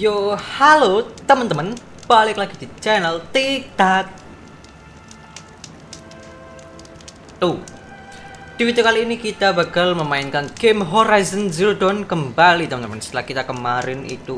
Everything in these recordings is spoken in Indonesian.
Yo, halo teman-teman, balik lagi di channel TikTok. Di video kali ini kita bakal memainkan game Horizon Zero Dawn kembali, teman-teman. Setelah kita kemarin itu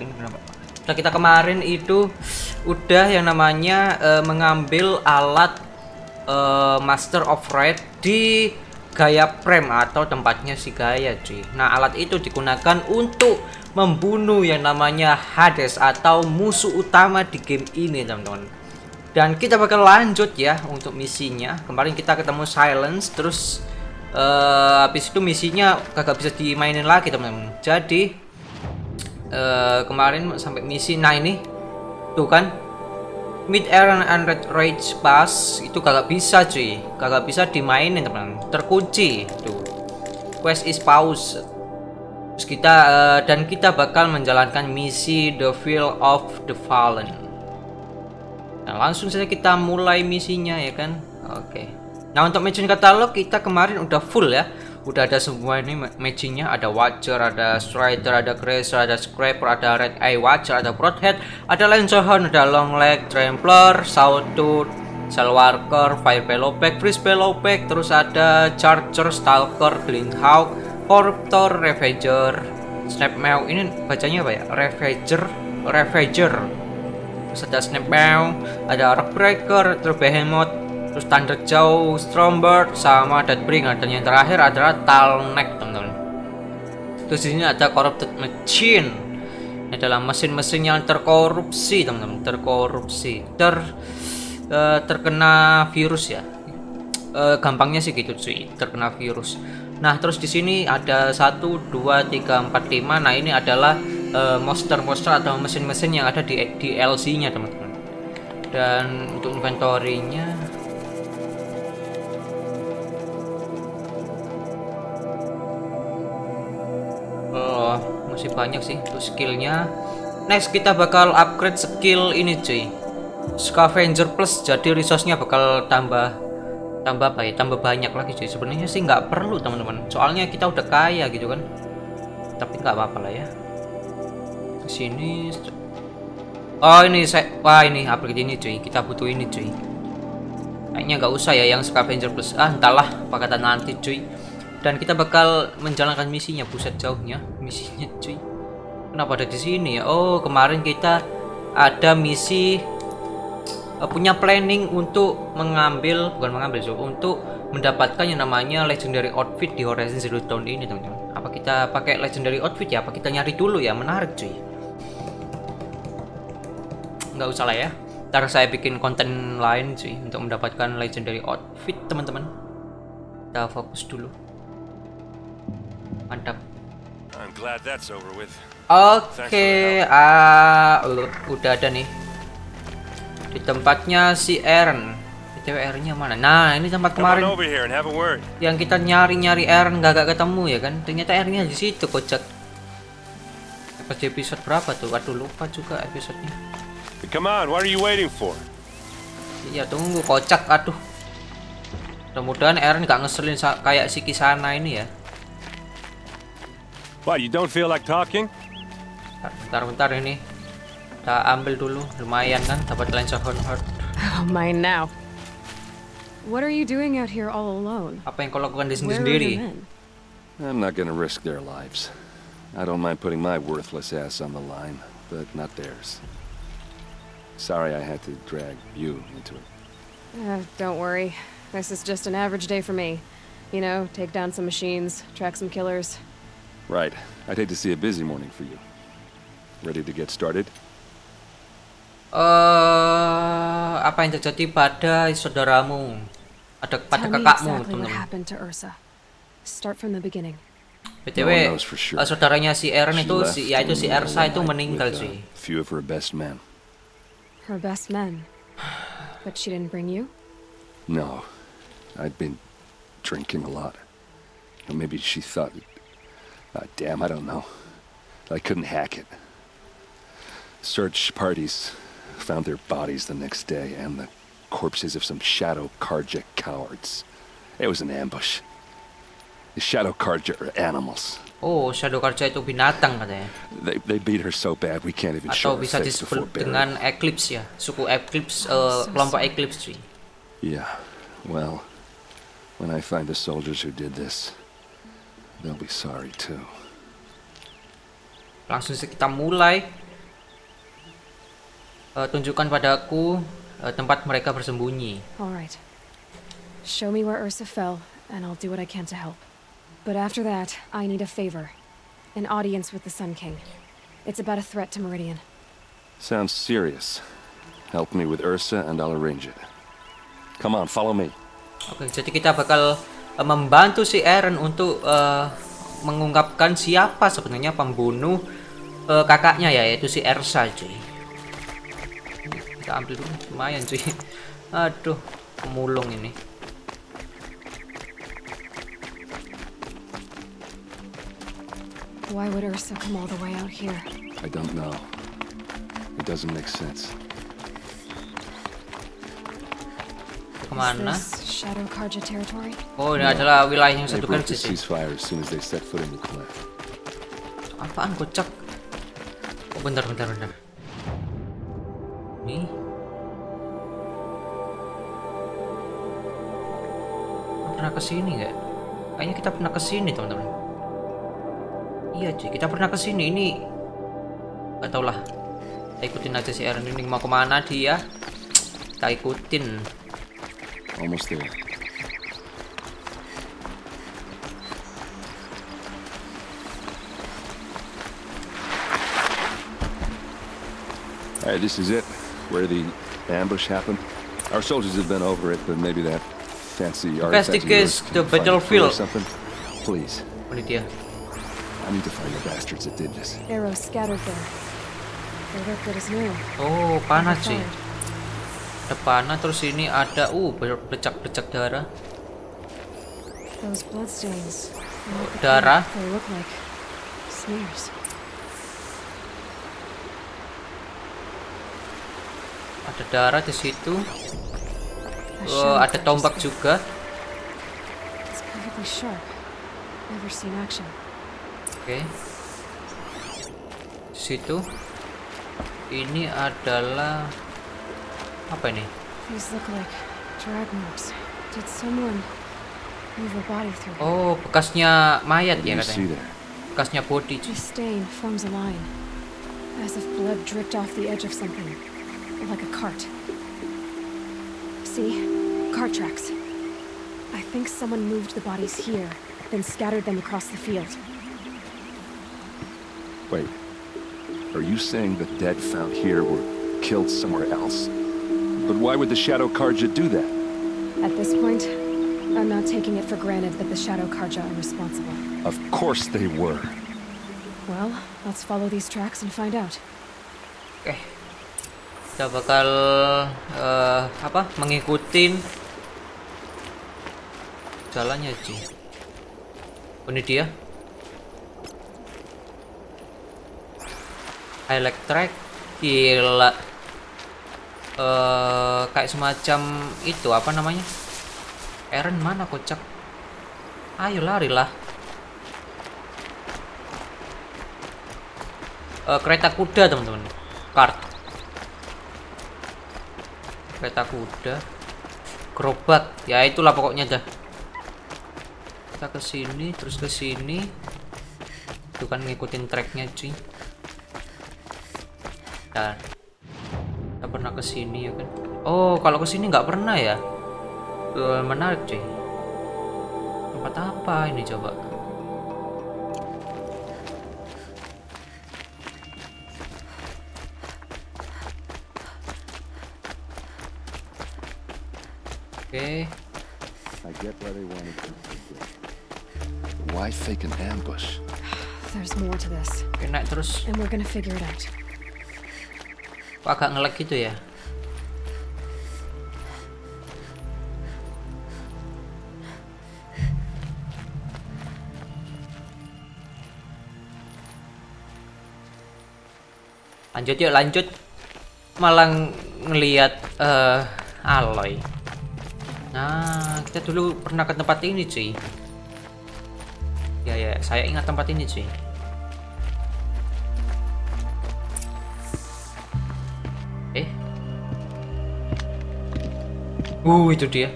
udah yang namanya mengambil alat Master of Ride di Gaia Prime atau tempatnya si Gaia, cuy. Nah, alat itu digunakan untuk membunuh yang namanya Hades atau musuh utama di game ini, teman-teman. Dan kita bakal lanjut ya untuk misinya. Kemarin kita ketemu Silence, terus habis itu misinya kagak bisa dimainin lagi, teman-teman. Jadi kemarin sampai misi, nah ini tuh kan, Mid Air and Red Rage Pass itu kagak bisa, cuy. Kagak bisa dimainin, teman-teman. Terkunci tuh. Quest is pause. Terus kita dan kita bakal menjalankan misi The Field of the Fallen. Nah, langsung saja kita mulai misinya ya kan. Oke. Nah, untuk matching katalog kita kemarin udah full ya. Udah ada semua ini matchingnya. Ada Watcher, ada Strider, ada Grazer, ada Scraper, ada Red Eye Watcher, ada Broadhead, ada Lancerhorn, ada Longleg, Trampler, Sawtooth, Cellwalker, Fire Pelopek, Freeze Pelopek, terus ada Charger, Stalker, Glintehawk, Corruptor, Ravager, Snapmaw. Ini bacanya apa ya? Ravager. Terus ada Snapmaw, ada Rockbreaker, terus Behemoth, terus Thunderjaw, Stormbird, sama Deathbringer. Dan yang terakhir adalah Talnek, teman-teman. Terus di sini ada Corrupted Machine. Ini adalah mesin-mesin yang terkorupsi, teman-teman. Terkena virus ya. Gampangnya sih gitu, cuy. Terkena virus. Nah, terus di sini ada 1, 2, 3, 4, 5. Nah, ini adalah monster-monster atau mesin-mesin yang ada di DLC-nya, teman-teman. Dan untuk inventory-nya masih banyak sih untuk skillnya. Next kita bakal upgrade skill ini, cuy. Scavenger Plus, jadi resource-nya bakal tambah apa ya, tambah banyak lagi, cuy. Sebenarnya sih nggak perlu, teman-teman, soalnya kita udah kaya gitu kan, tapi nggak apa-apa lah ya. Kesini, oh ini wah ini upgrade ini, cuy. Kita butuh ini, cuy. Kayaknya nggak usah ya yang Scavenger Plus, entahlah, apa kata nanti, cuy. Dan kita bakal menjalankan misinya. Buset jauhnya misinya, cuy. Kenapa ada di sini ya? Oh, kemarin kita ada misi punya planning untuk untuk mendapatkan yang namanya legendary outfit di Horizon Zero Dawn ini, teman-teman. Apa kita pakai legendary outfit ya? Apa kita nyari dulu ya? Menarik, cuy. Nggak usah lah ya. Ntar saya bikin konten lain, cuy, untuk mendapatkan legendary outfit, teman-teman. Kita fokus dulu. Mantap. Oke, udah ada nih di tempatnya si Eren. Eren-nya mana? Nah, ini tempat kemarin yang kita nyari Eren gak ketemu ya kan? Ternyata Eren-nya di situ, kocak. Pas di episode berapa tuh? Waduh, lupa juga episodenya. Come on, what are you waiting for? Iya, tunggu, kocak. Aduh. Mudah-mudahan Eren gak ngeselin kayak si Kisana ini ya. What, you don't feel like talking? Bentar ini. Kita ambil dulu, lumayan kan, dapat Lancerhorn Heart. Oh, mine now. What are you doing out here all alone? Apa yang kau lakukan di sini sendiri? I'm not gonna risk their lives. I don't mind putting my worthless ass on the line, but not theirs. Sorry I had to drag you into it. Don't worry. This is just an average day for me. You know, take down some machines, track some killers. Right. I'd hate to see a busy morning for you. Ready to get started? Apa yang terjadi pada saudaramu, pada kakakmu, teman-teman. BTW, saudaranya si Eren itu, si Ersa itu meninggal, sih. Few of her best men. Her best men. But she didn't bring you? No. I'd been drinking a lot. Or maybe she thought, damn, I don't know. I couldn't hack it. Search parties found their bodies the next day and the corpses of some shadow Karja cowards. It was an ambush. The Shadow Carja are animals. Oh, Shadow Carja itu binatang katanya. They beat her so bad we can't even show Atau her bisa face before disebut burying. dengan Eclipse ya. Suku Eclipse, kelompok Eclipse cuy. Yeah, well, when I find the soldiers who did this, they'll be sorry too. Langsung kita mulai. Tunjukkan padaku tempat mereka bersembunyi. All right. Show me where Ursa fell, and I'll do what I can to help. But after that, I need a favor. An audience with the Sun King. It's about a threat to Meridian. Sounds serious. Help me with Ursa and I'll arrange it. Come on, follow me. Oke, jadi kita bakal membantu si Eren untuk mengungkapkan siapa sebenarnya pembunuh kakaknya ya, yaitu si Ersa cuy. Kita ambil dulu, lumayan cuy. Aduh, pemulung ini. Why would Ursa come all the way out here? I don't know. It doesn't make sense. Kemana? Is this Shadow Carja territory? Oh, ini adalah wilayah yang They satu broke kerja the sih. ceasefire as soon as they set foot in the cliff. Apaan kocak? Oh, bentar. Nih. Pernah kesini nggak? Kayaknya kita pernah kesini teman-teman. Iya cuy, kita pernah kesini. Ini nggak tau lah. Kita ikutin aja si Eren ini mau kemana dia. Kita ikutin. Almost there. Alright, this is it. Where the ambush happened. Our soldiers have been over it, but maybe that fancy artifact of Investigate yours can the find a clue battlefield. or something. Please, Ini dia. I need to find the bastards that did this. Arrows scattered there. They look good as new. Oh, panas sih. Fired. Ada panah, terus ini ada bercak-bercak darah. Those bloodstains. Darah. They look like smears. Ada darah di situ. A Oh, shadow ada Carja tombak spear. juga. It's perfectly sharp. Never seen action. Oke. Di situ. Ini adalah apa ini? These look like drag marks. Did someone move a body through? Oh, bekasnya mayat What do ya you see katanya. there? Bekasnya body. This stain forms a line, as if blood dripped off the edge of something, like a cart. See? Cart tracks. I think someone moved the bodies here, then scattered them across the field. Wait, are you saying the dead found here were killed somewhere else? But why would the Shadow Carja do that? At this point, I'm not taking it for granted that the Shadow Carja are responsible. Of course they were. Well, let's follow these tracks and find out. Oke. Kita bakal mengikutin jalannya Ci. Oh, ini dia. Highlight track. Gila. Kayak semacam itu apa namanya? Eren mana kocak? Ayo larilah. Kereta kuda teman-teman. Kart. Kereta kuda. Gerobak. Ya itulah pokoknya dah. Kita ke sini terus ke sini. Itu kan ngikutin tracknya cuy. Nah, kita pernah ke sini ya kan? Oh, kalau ke sini nggak pernah ya? Menarik cuy. Tempat apa ini coba? Oke. I get why they wanted to. Why fake an ambush? There's more to this, Oke, naik terus. and we're gonna figure it out. Kok agak nge-lag gitu ya? Lanjut yuk, lanjut. Malah ngelihat Aloy. Nah, kita dulu pernah ke tempat ini cuy. Ya, saya ingat tempat ini cuy. Itu dia.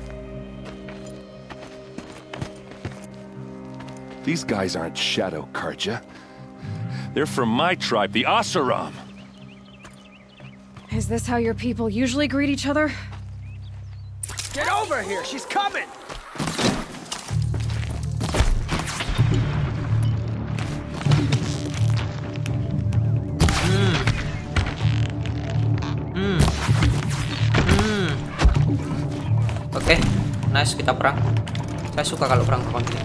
These guys aren't Shadow Karja. They're from my tribe, the Oseram. Is this how your people usually greet each other? Get over here! She's coming! Oke, nice, kita perang. Saya suka kalau perang konflik.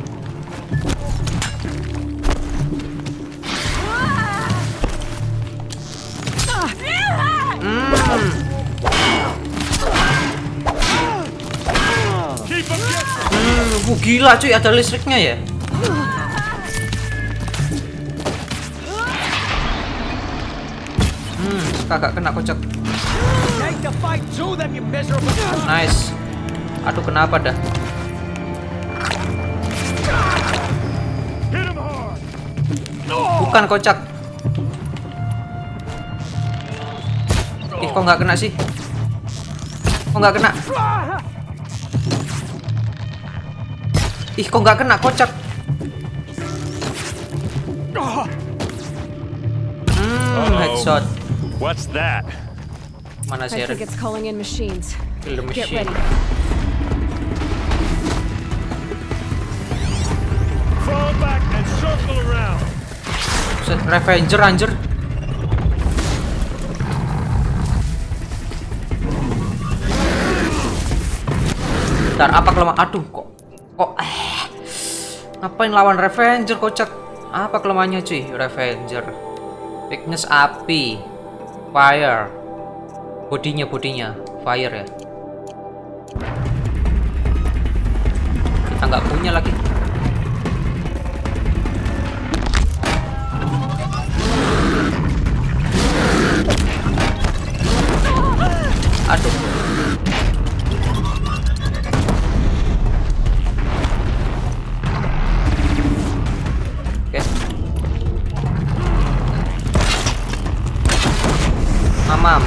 Gila cuy, ada listriknya ya. Kagak kena kocak. Nice. Aduh, kenapa dah? Bukan kocak. Ih, kok nggak kena sih? Kok nggak kena? Ih, kok nggak kena kocak? Headshot. What's that? Mana I sih? think it's calling in machines. Kill the Get machine. ready. Fall back and circle around. Set Revenger anjir. Bentar, apa kelemahan? Aduh, kok ngapain lawan Revenger kocak? Apa kelemahannya cuy? Revenger weakness api, fire, bodinya fire ya. Kita nggak punya lagi. Aduh. Oke. Mamam.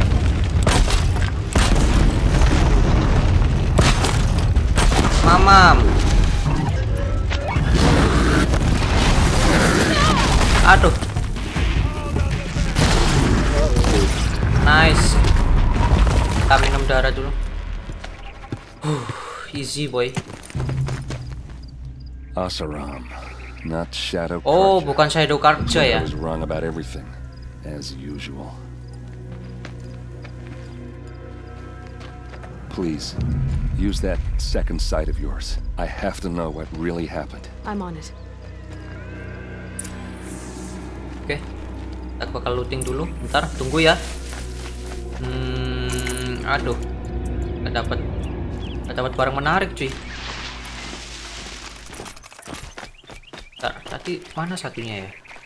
Aduh. Nice. Kita minum darah dulu. Easy boy. Oseram, not Shadow Karja. Oh, bukan Shadow Karja ya. I was wrong about everything, as usual. Please, use that second sight of yours. I have to know what really happened. I'm on it. Oke, kita bakal looting dulu. Bentar, tunggu ya. Aduh, nggak dapat barang menarik cuy. Bentar, tadi mana satunya ya?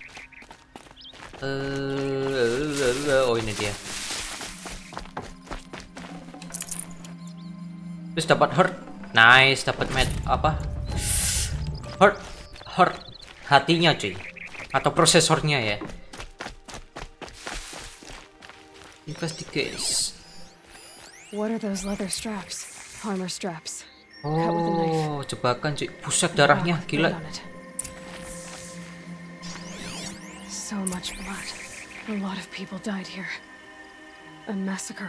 Oh ini dia. Terus dapat hurt, nice, dapat apa? Hurt hatinya cuy, atau prosesornya ya. Investigate. What are those leather straps? Armor straps. Cut with a knife. Oh, jebakan cuy. Buset darahnya, gila. So much blood. A lot of people died here. A massacre.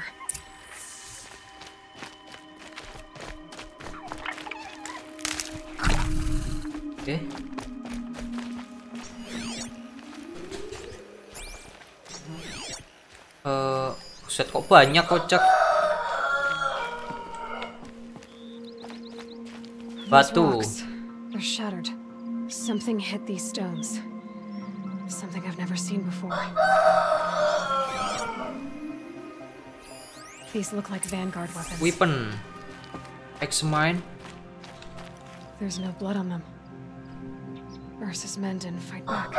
Oke. Buset kok banyak kocak. Batu. They're shattered. Something hit these stones. Something I've never seen before. These look like Vanguard weapons. Weapon. Examine. There's no blood on them. Ursa's men didn't fight back.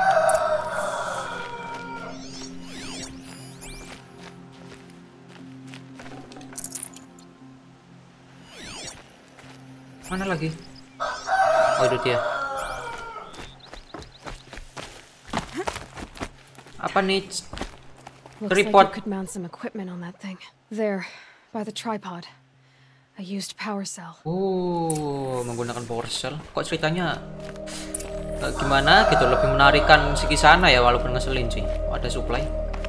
Mana lagi? Oh, itu dia. Apa nih? Looks like you Tripod. could mount some equipment on that thing. There, by the tripod. A used power cell. Oh, menggunakan power cell. Kok ceritanya gimana gitu, lebih menarikan si Kisana ya, walaupun ngeselin sih. Oh, ada supply.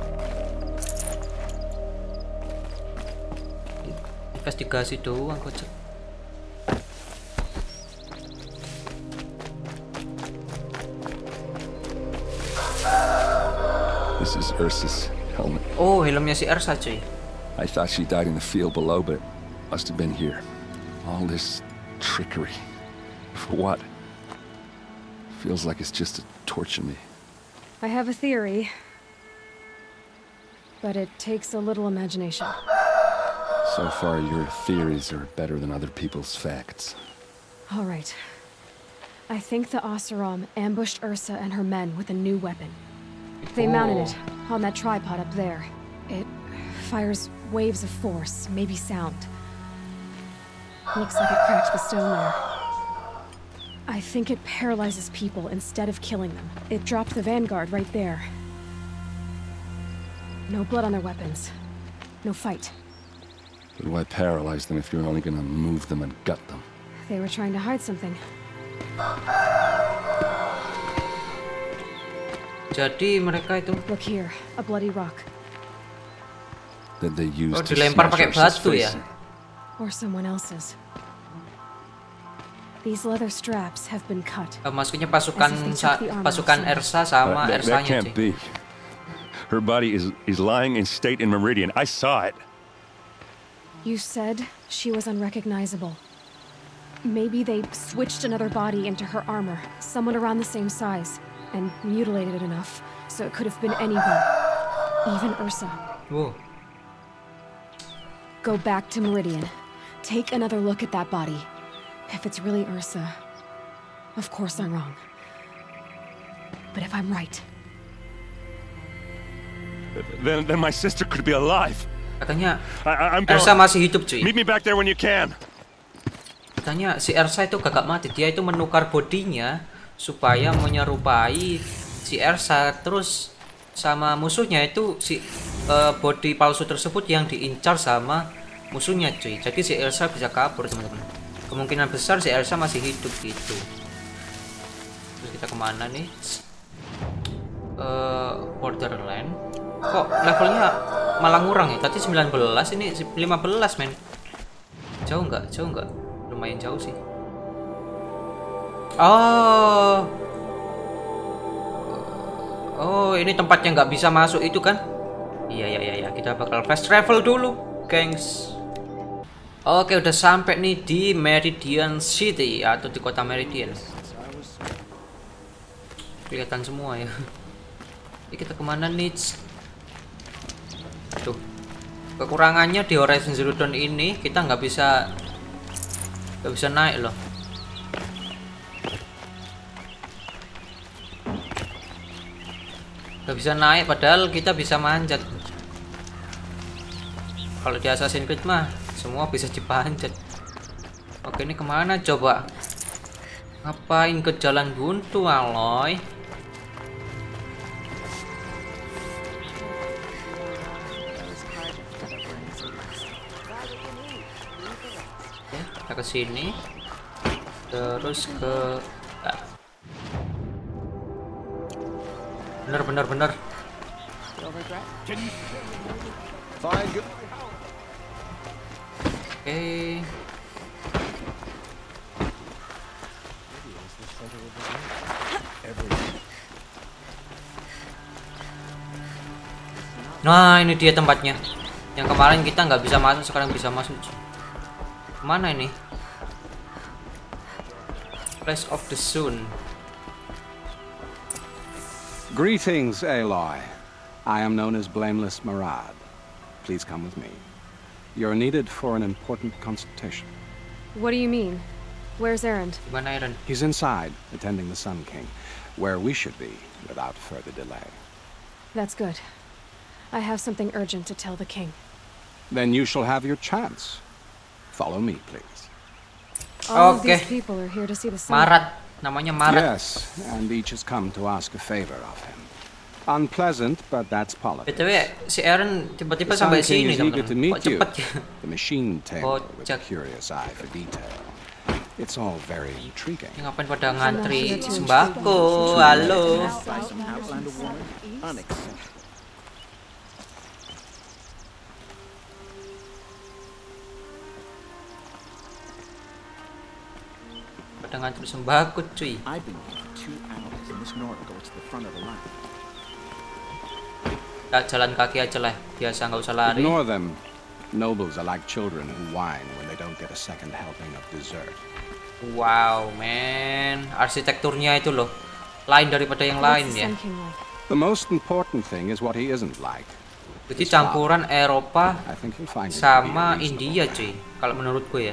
Investigasi doang kocak. This is Ursa's helmet. Oh, helmnya si Ersa cuy. I thought she died in the field below, but must have been here. All this trickery. For what? Feels like it's just to torture me. I have a theory, but it takes a little imagination. So far, your theories are better than other people's facts. All right. I think the Oseram ambushed Ursa and her men with a new weapon. They mounted it on that tripod up there. It fires waves of force, maybe sound. Looks like it cracked the stone there. I think it paralyzes people instead of killing them. It dropped the vanguard right there. No blood on their weapons. No fight. But why paralyze them if you're only gonna move them and gut them? They were trying to hide something. Jadi mereka itu Look here, a bloody rock. That they used to dilempar smash pakai Ursa's batu face ya. in. Or someone else's. These leather straps have been cut. Maksudnya pasukan As if they took the armor pasukan off Ersa sama That Ersanya can't cuy. be. Her body is lying in state in Meridian. I saw it. You said she was unrecognizable. Maybe they switched another body into her armor, someone around the same size, and mutilated it enough so it could have been anyone, even Ursa. Wow. Go back to Meridian. Take another look at that body. If it's really Ursa, of course I'm wrong. But if I'm right, Then my sister could be alive. Katanya I'm Ersa masih hidup cuy. Meet me back there when you can. Katanya si Ersa itu gagak mati, dia itu menukar bodinya supaya menyerupai si Ersa, terus sama musuhnya itu si body palsu tersebut yang diincar sama musuhnya cuy. Jadi si Ersa bisa kabur teman-teman. Kemungkinan besar si Ersa masih hidup gitu. Terus kita kemana nih? Borderland. Kok levelnya malah ngurang ya? Tadi 19, ini 15 men. Jauh nggak? Jauh nggak? Lumayan jauh sih. Oh, ini tempatnya nggak bisa masuk itu kan? Iya. Kita bakal fast travel dulu, gengs. Oke, udah sampai nih di Meridian City atau di kota Meridian. Kelihatan semua ya. Ini kita kemana nih? Tuh. Kekurangannya di Horizon Zero Dawn ini kita nggak bisa naik loh. Nggak bisa naik padahal kita bisa manjat. Kalau di Assassin's Creed mah semua bisa dipanjat. Oke, ini kemana coba? Ngapain ke jalan buntu Aloy? Ya, kita ke sini. Terus ke bener. Oke. Nah, ini dia tempatnya. Yang kemarin kita nggak bisa masuk, sekarang bisa masuk. Mana ini? Place of the Sun. Greetings, Aloy. I am known as Blameless Marad. Please come with me. You're needed for an important consultation. what do you mean? Where's Erend? Gimana Eren? He's inside, attending the Sun King, where we should be without further delay. That's good. I have something urgent to tell the king. Then you shall have your chance. Follow me, please. All of Okay. these people are here to see the sun. Marat, namanya Marat. Yes, and each has come to ask a favor of him. Unpleasant, but that's politics. BTW si Eren tiba-tiba The sampai Sun King sini is eager to teman-teman. meet Kok you. cepet ya? The machine tamer with a Kocak. curious eye for detail. It's all very intriguing. Ini ngapain pada ngantri sembako? Halo. Pada ngantri sembako cuy. I've been here 2 hours and this Nora goes to the front of the line. Tak jalan kaki aja lah, biasa nggak usah lari. Ignore them. Nobles are like children who whine when they don't get a second helping of dessert. Wow, man, arsitekturnya itu loh, lain daripada yang What's lain the ya. Sun King like? The most important thing is what he isn't like. Jadi campuran Eropa I think you'll find it to be sama reasonable. India cuy, kalau menurutku ya.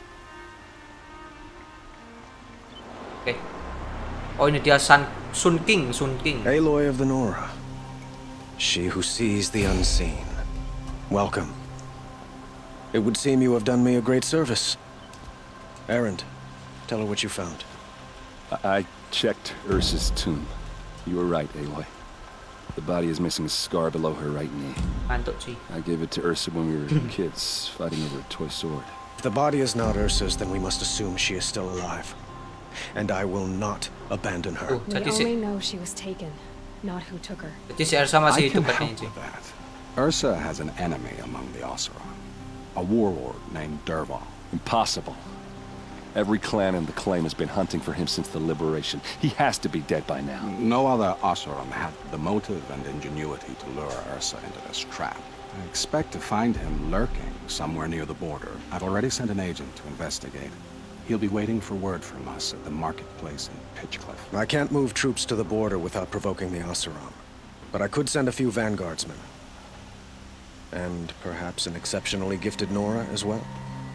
Oke. Oh ini dia Sun King. Aloy of the Nora. She who sees the unseen. Welcome. It would seem you have done me a great service. Erend, tell her what you found. I checked Ursa's tomb. You were right, Aloy. The body is missing a scar below her right knee. Mantuk cuy. I gave it to Ursa when we were kids, fighting over a toy sword. If the body is not Ursa's, then we must assume she is still alive. And I will not abandon her. We Jadi only si know she was taken, not who took her. Elsa I masih can hidup help katanya cuy. with that. Ursa has an enemy among the Oseram, a warlord named Dervahl. Impossible. Every clan in the claim has been hunting for him since the liberation. He has to be dead by now. No other Oseram had the motive and ingenuity to lure Ursa into this trap. I expect to find him lurking somewhere near the border. I've already sent an agent to investigate. He'll be waiting for word from us at the marketplace in Pitchcliff. I can't move troops to the border without provoking the Oseram. But I could send a few vanguardsmen. And perhaps an exceptionally gifted Nora as well.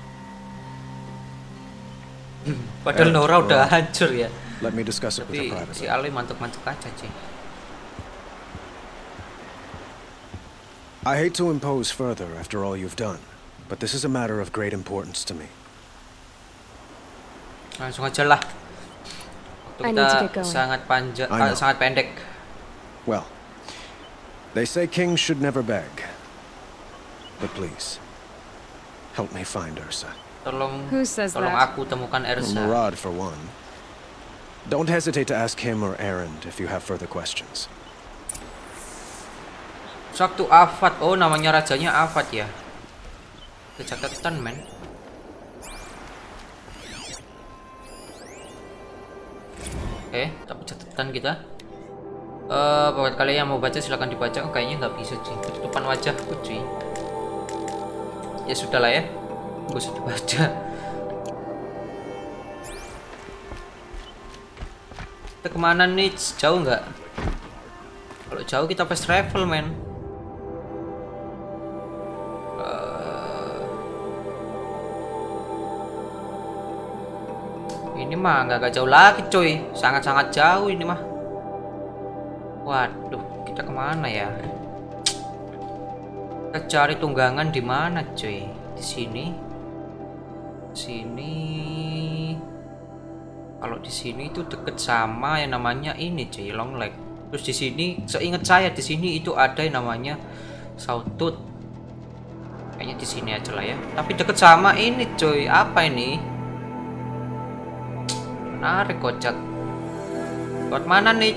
Padahal Nora udah hancur ya. Let me discuss it with her Tapi si privately. Ali mantuk-mantuk aja cuy. I hate to impose further after all you've done, but this is a matter of great importance to me. Langsung aja lah. I Waktu need to kita get going. I know. sangat pendek. Well, they say kings should never beg. But please, help me find Ursa. Tolong Who says tolong that? aku temukan Or Ersa. Murad, for one. Don't hesitate to ask him or Erend if you have further questions. Suatu Avad. Oh, namanya rajanya Avad ya. Kecatatan, men. Oke, tapi catatan kita. Buat kalian yang mau baca silahkan dibaca. Oh, kayaknya nggak bisa cuy. Ketutupan wajahku cuy. Ya sudah lah ya. Gak usah dibaca. Kita kemana nih? Jauh nggak? Kalau jauh kita fast travel, men. Ini mah nggak jauh lagi, coy. Sangat-sangat jauh ini mah. Waduh, kita kemana ya? Kita cari tunggangan di mana, coy? Di sini. Sini. Kalau di sini itu deket sama yang namanya ini, cuy, Long Lake. Terus di sini, seingat saya di sini itu ada yang namanya Sawtooth. Kayaknya di sini aja lah ya. Tapi deket sama ini, cuy. Apa ini? Menarik kocak. Buat mana nih?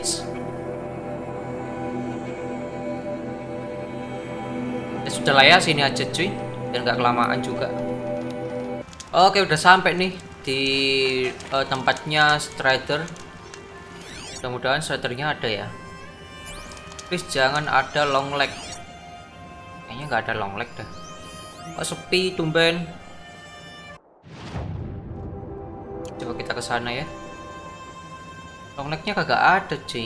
Ya sudah lah ya, sini aja cuy. Dan nggak kelamaan juga. Oke, udah sampai nih di tempatnya Strider. Mudah-mudahan Stridernya ada ya. Please jangan ada Long Leg. Kayaknya nggak ada Long Leg dah. Oh, sepi tumben. Coba kita ke sana ya. Long Leg-nya kagak ada, cuy.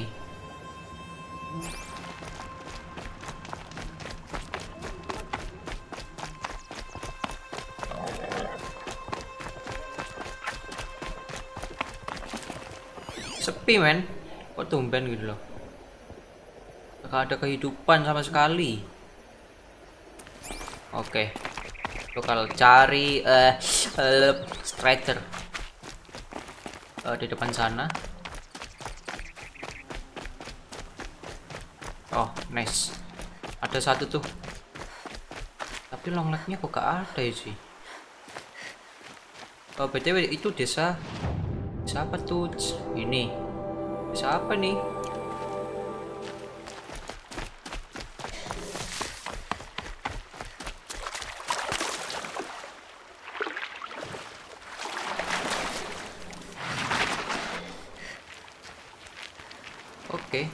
Sepi, men. Kok tumben gitu loh. Gak ada kehidupan sama sekali. Oke. Bakal cari Strider. Di depan sana. Oh, nice. Ada satu tuh. Tapi long leg-nya kok gak ada ya sih. Oh, BTW itu desa. Desa apa tuh? Ini. Desa apa nih? Oke.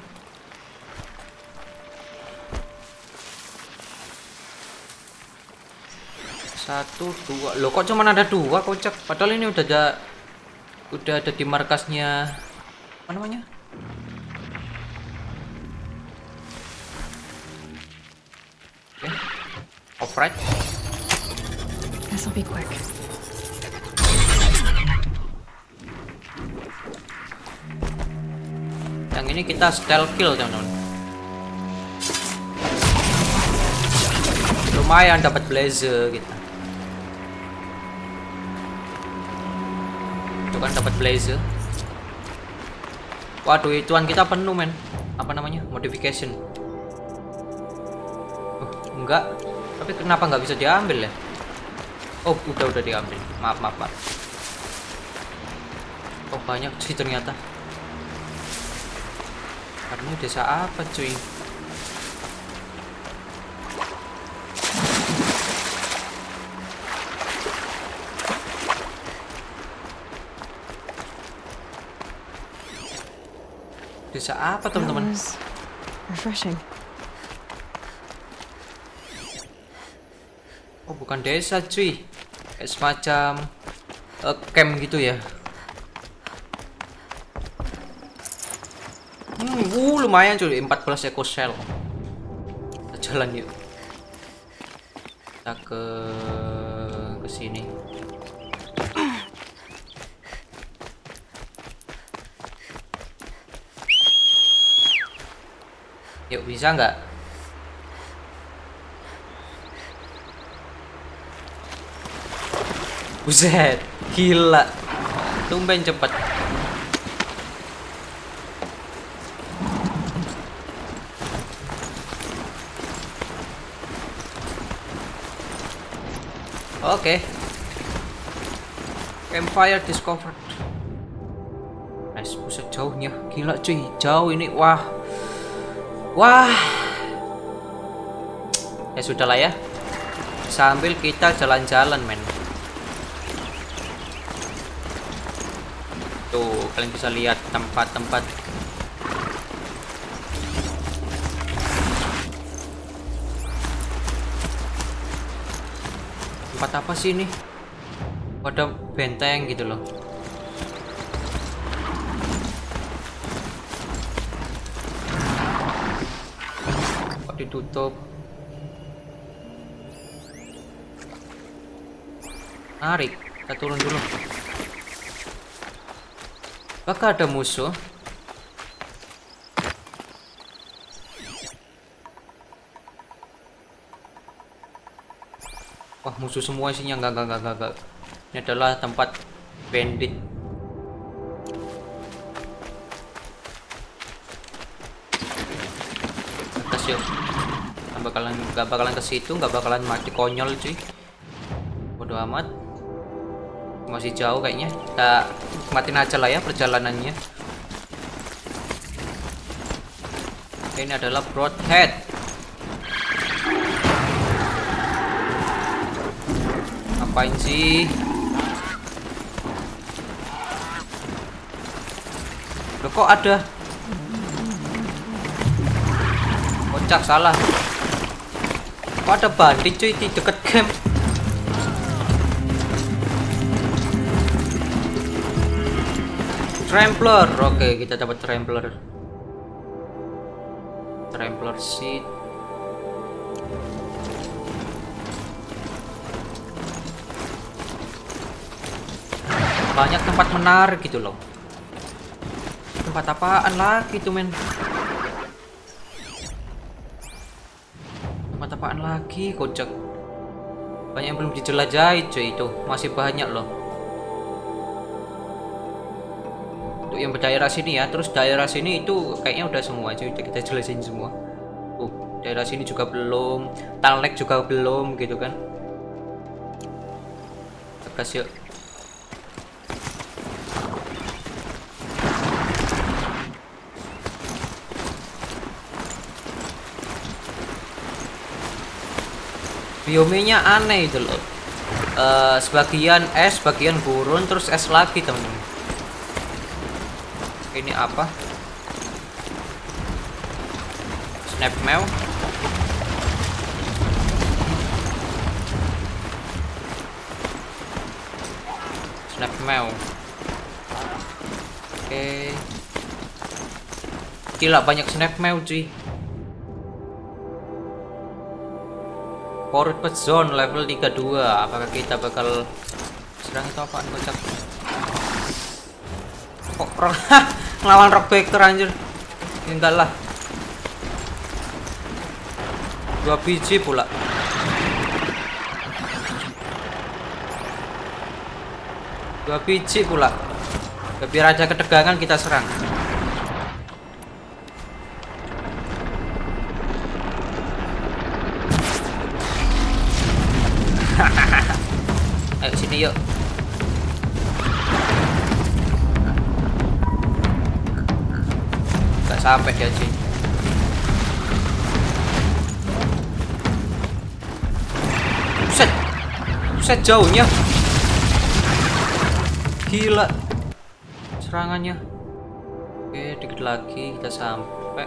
Satu, dua. Loh kok cuma ada dua kocak? Padahal ini udah ada di markasnya. Apa namanya? Oke. Off-right. This'll be quick. Yang ini kita stealth kill teman-teman. Lumayan dapat blazer kita. Itu kan dapat blazer. Waduh, ituan kita penuh men. Apa namanya? Modification. Enggak. Tapi kenapa nggak bisa diambil ya? Oh, udah diambil. Maaf. Oh, banyak sih ternyata. Karena desa apa cuy? Desa apa teman-teman? Refreshing. Oh, bukan desa cuy. Kayak semacam camp gitu ya. Lumayan cuy, 14 eco shell. Kita jalan yuk. Kita ke sini. Yuk, bisa nggak? Buset, gila. Tumben cepet. Oke. Campfire discovered. Nice, buset jauhnya. Gila cuy, jauh ini. Wah. Ya sudahlah ya. Sambil kita jalan-jalan men. Tuh, kalian bisa lihat tempat-tempat. Tempat apa sih ini? Ada benteng gitu loh. Kok ditutup? Tarik, kita turun dulu. Apakah ada musuh? Wah, musuh semua isinya. Enggak. Ini adalah tempat bandit. Atas yuk. Nggak bakalan ke situ, nggak bakalan mati konyol cuy. Bodoh amat. Masih jauh kayaknya. Kita nikmatin aja lah ya perjalanannya. Ini adalah Broadhead. Ngapain sih? Loh, kok ada? Kocak, salah. Kok ada bandit cuy di deket camp? Trampler. Oke, kita dapat Trampler. Trampler seat. Banyak tempat menarik gitu loh. Tempat apaan lagi tuh men? Tempat apaan lagi kocak? Banyak yang belum dijelajahi cuy, itu masih banyak loh. Untuk yang daerah sini ya, terus daerah sini itu kayaknya udah semua cuy, kita jelasin semua. daerah sini juga belum, Talek juga belum gitu kan. Tegas yuk. Biomenya aneh itu loh. Sebagian es, sebagian gurun, terus es lagi temen. Ini apa? Snap Mew. Snap Mew. Oke. Gila banyak Snap Mew cuy. Forward Zone level 32. Apakah kita bakal serang itu apaan kocak? Kok ngelawan Rockbacker anjir. Ya, enggak lah. 2 biji pula. Biar aja ketegangan kita serang. Ayo sini yuk. Gak sampai dia cuy. Buset jauhnya. Gila serangannya. Oke, dikit lagi kita sampai.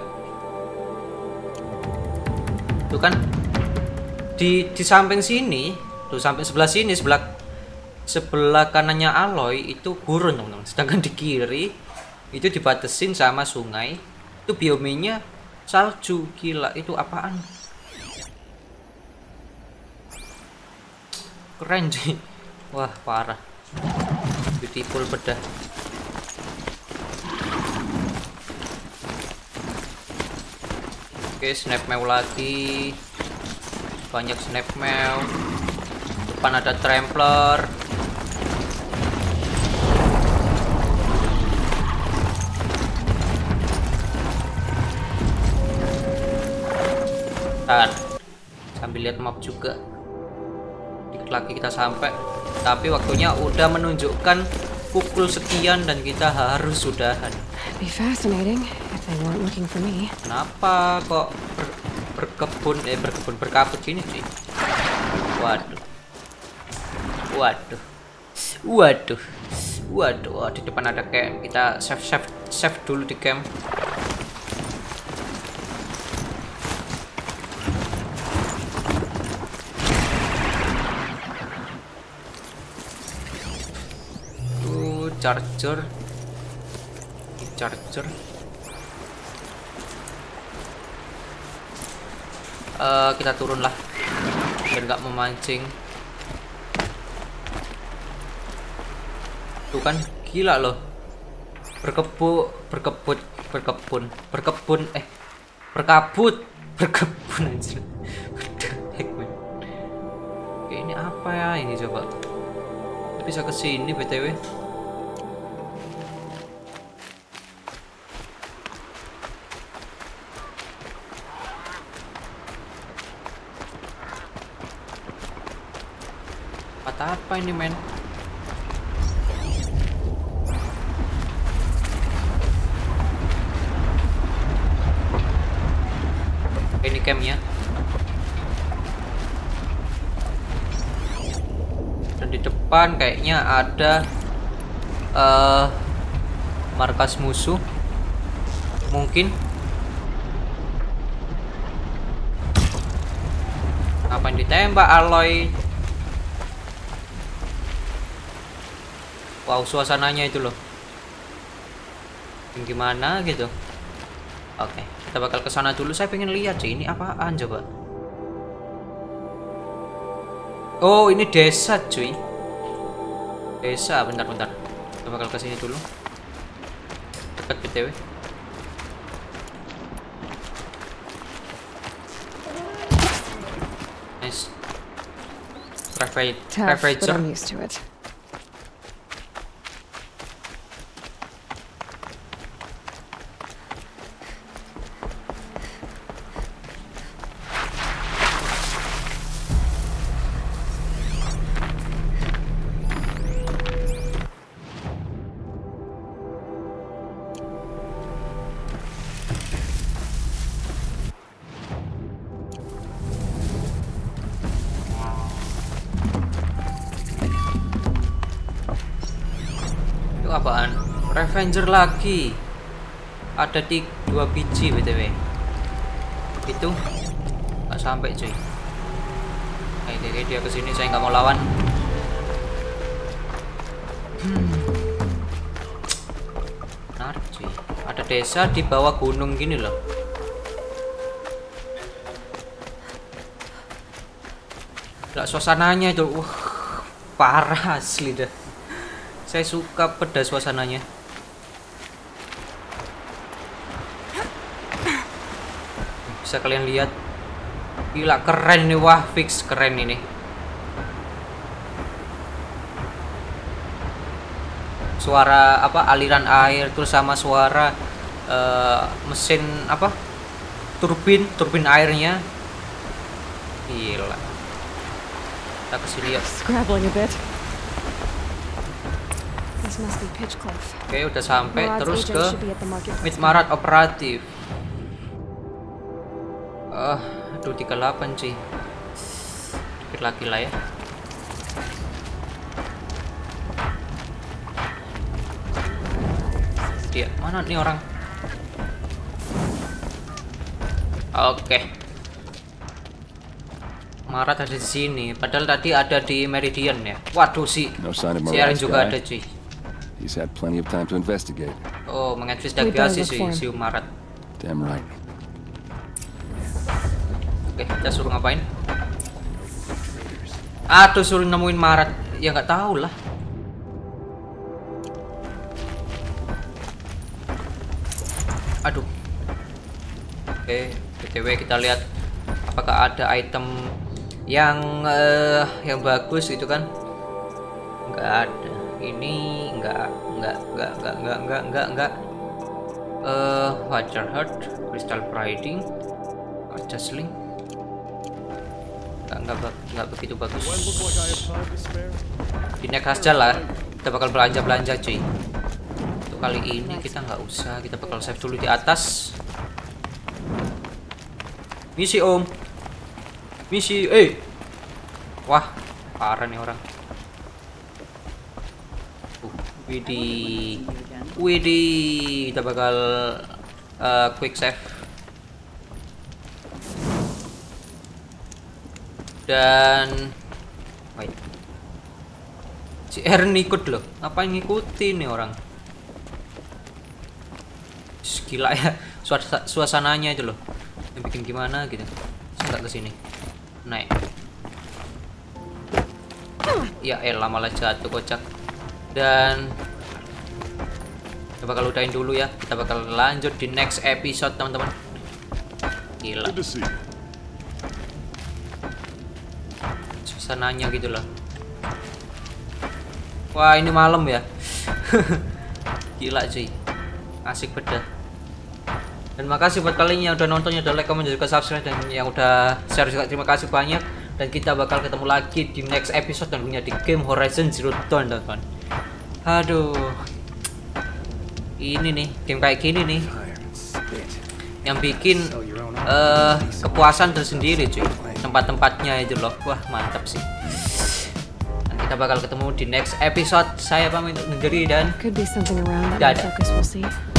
Tuh kan di samping sini, tuh sampai sebelah sini, sebelah kanannya Aloy itu gurun teman-teman. Sedangkan di kiri itu dibatesin sama sungai. Itu biomenya salju. Gila, itu apaan? Keren sih. Wah, parah. Beautiful bedah. Oke, Snap Mew lagi. Banyak Snap Mew. Depan ada Trampler. Ntar sambil lihat map juga. Dikit lagi kita sampai. Tapi waktunya udah menunjukkan pukul sekian dan kita harus sudahan. Be fascinating if they weren't looking for me. Kenapa kok berkabut gini sih? Waduh, di depan ada camp. Kita save dulu di camp. Charger. Kita turun lah biar nggak memancing. Tuh kan gila loh. Berkabut anjir. Oke, ini apa ya ini coba? Bisa ke sini BTW. Apa ini men? Ini campnya. Dan di depan kayaknya ada markas musuh. Mungkin. Ngapain ditembak Aloy? Wow, suasananya itu loh. Gimana gitu. Oke, kita bakal ke sana dulu. Saya pengen lihat sih ini apaan coba. Oh, ini desa, cuy. Desa, bentar. Kita bakal ke sini dulu. Dekat BTW. Nice. Tough, but I'm used to it. Itu apaan? Revenger lagi. Ada 2 biji BTW. Itu nggak sampai cuy. Oke, dia kesini, saya nggak mau lawan. Menarik cuy. Ada desa di bawah gunung gini loh. Gak suasananya itu, parah asli dah. Saya suka pedas suasananya. Bisa kalian lihat, gila keren ini, wah fix keren ini. Suara apa aliran air terus sama suara mesin apa turbin airnya, gila. Kita kasih lihat. Scrabbling a bit. This must be Pitchcliff. Oke, udah sampai. Marad's Terus agent ke should be at the marketplace. Meet Marad operatif. Aduh 38 cuy. Dikit lagi lah ya. Dia mana nih orang? Oke. Marad ada di sini. Padahal tadi ada di Meridian ya. Waduh si Aaron juga ada cuy. He's had plenty of time to investigate. Oh, menginvestigasi si Marad. Damn right. Oke, kita suruh ngapain? Aduh, suruh nemuin Marad. Ya nggak tahu lah. Aduh. Oke, BTW kita lihat apakah ada item yang bagus gitu kan? Nggak ada. Ini enggak. Water Heart, Crystal Briding, Adjustling. Enggak begitu bagus. Di next aja lah. Kita bakal belanja cuy. Untuk kali ini kita nggak usah. Kita bakal save dulu di atas. Misi om. Misi. Wah, parah nih orang. Widih, kita bakal quick save. Dan wait, si Aaron ikut loh. Ngapain ngikutin nih orang? Gila ya, suasananya itu loh. Yang bikin gimana gitu. Saya nggak kesini. Naik. Ya elah, malah jatuh kocak. Dan kita bakal udahin dulu ya. Kita bakal lanjut di next episode teman-teman. Gila. Suasananya gitu loh. Wah ini malam ya. Gila cuy. Asik beda. Dan makasih buat kalian yang udah nonton, yang udah like, comment, juga subscribe, dan yang udah share juga. Terima kasih banyak. Dan kita bakal ketemu lagi di next episode tentunya di game Horizon Zero Dawn teman-teman. Aduh, ini nih game kayak gini nih yang bikin kepuasan tersendiri cuy. Tempat-tempatnya itu loh, wah mantap sih. Dan kita bakal ketemu di next episode. Saya pamit undur diri dan Could be something around that dadah. focus, we'll see.